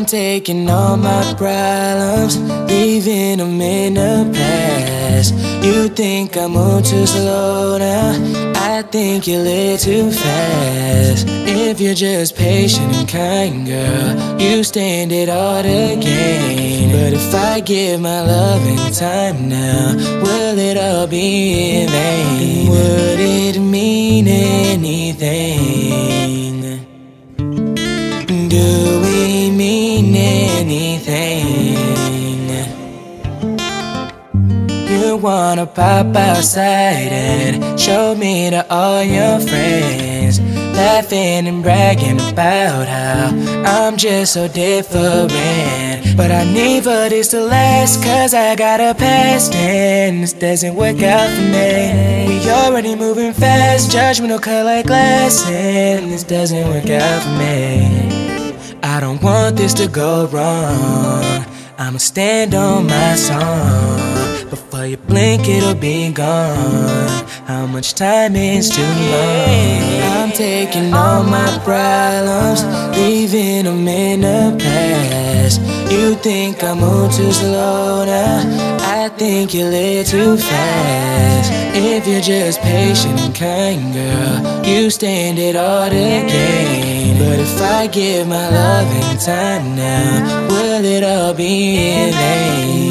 I'm taking all my problems, leaving them in the past. You think I move too slow now, I think you live too fast. If you're just patient and kind, girl, you stand it all to gain. But if I give my love and time now, will it all be in vain? Would it mean anything? Do we mean anything? You wanna pop outside and show me to all your friends, laughing and bragging about how I'm just so different. But I need for this to last, cause I got a past and this doesn't work out for me. We already moving fast, judgment will cut like glass, and this doesn't work out for me. I don't want this to go wrong, I'ma stand on my song. Before you blink it'll be gone, how much time is too long? I'm taking all my problems, leaving them in the past. You think I move too slow now, I think you live too fast. If you're just patient and kind, girl, you stand it all to gain. But if I give my love and time now, will it all be in vain?